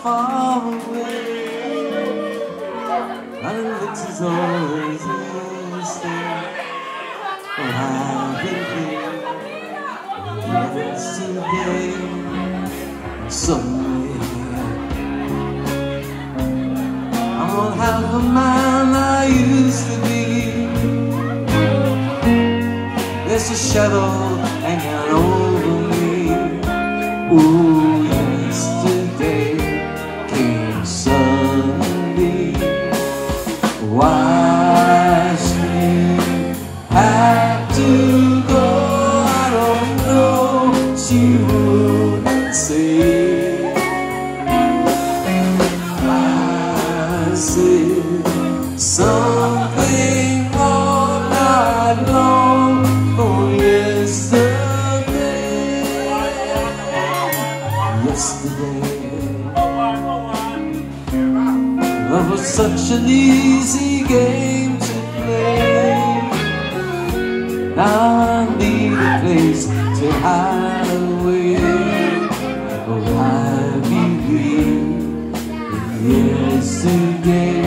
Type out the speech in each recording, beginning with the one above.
far away, and it looks as though it's yesterday. Oh, I've been here yesterday, somewhere. I'm not half the man I used to be. There's a shadow hanging over me. Ooh, yesterday came suddenly. Why she had to go, I don't know. She wouldn't say. I said something all night long. Oh, yesterday, love was such an easy game to play. Now I need a place to hide away. Oh, I'll be here yesterday.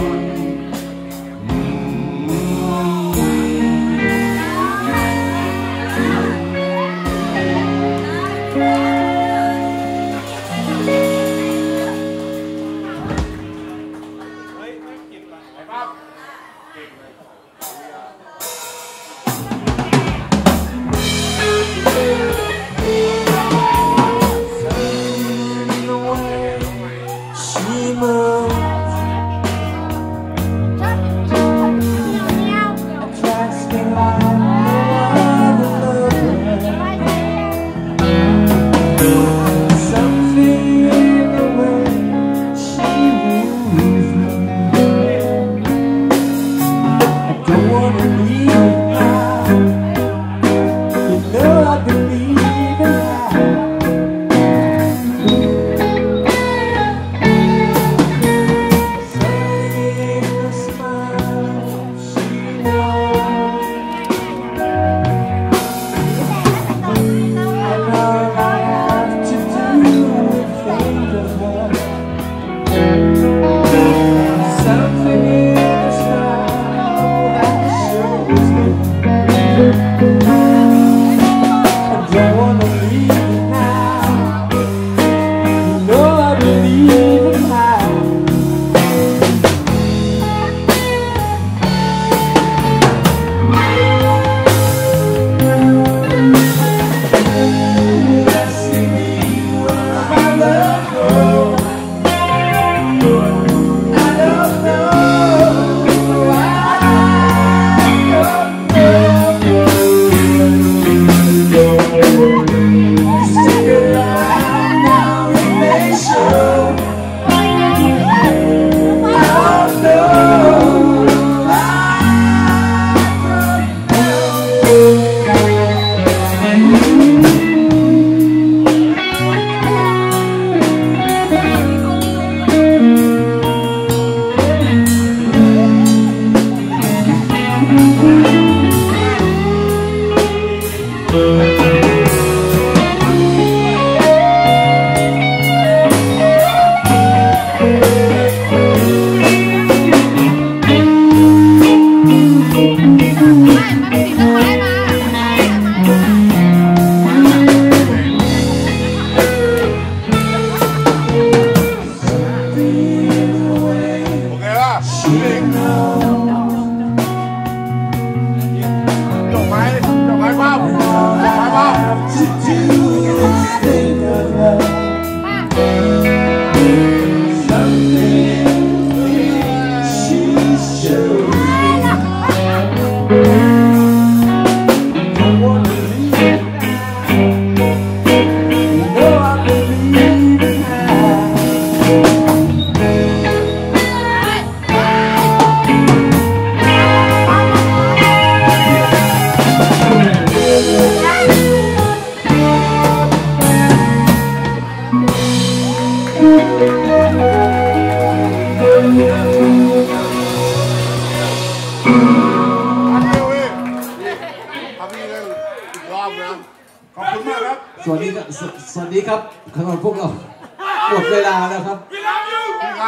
สวัสดีครับสำหรับพวกเราหมดเวลาแล้วครับ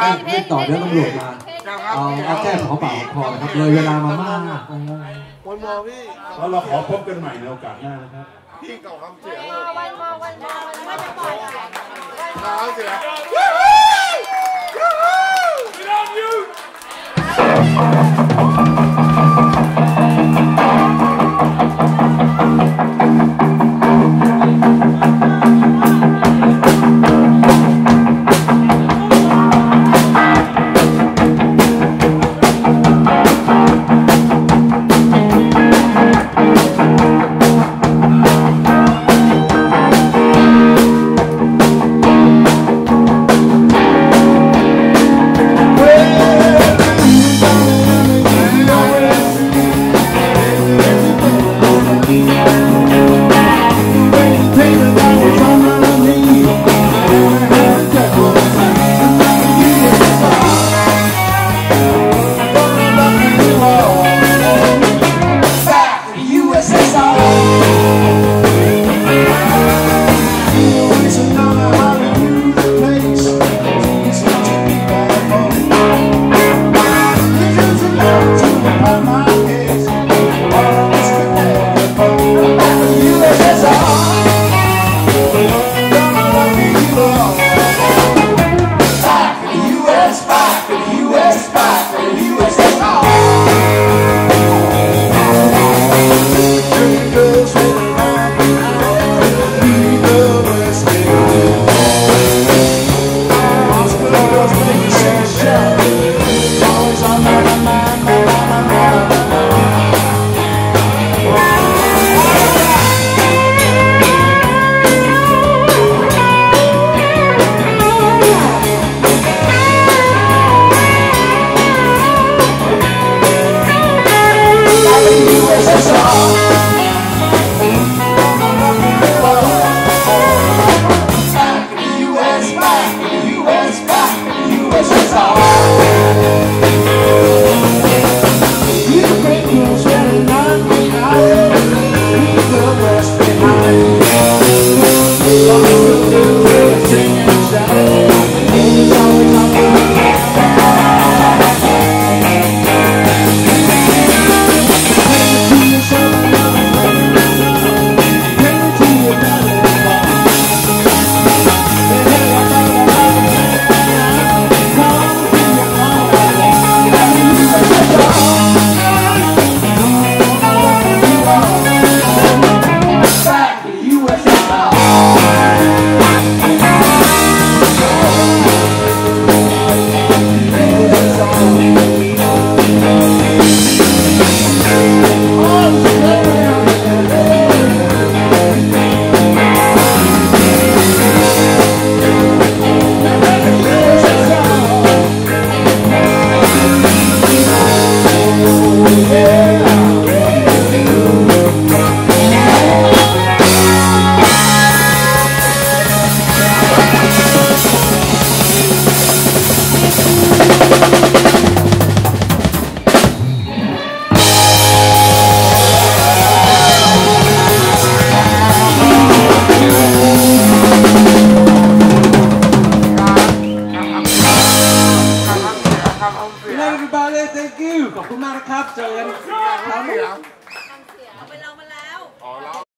เล่นต่อเดี๋ยวตำรวจมาเอาแค่ของเปล่าพอนะครับเลยเวลามามากวันมอพี่แล้วเราขอพบกันใหม่ในโอกาสหน้านะครับพี่เก่าคำเสียงวันมอจะปล่อยคำเสียง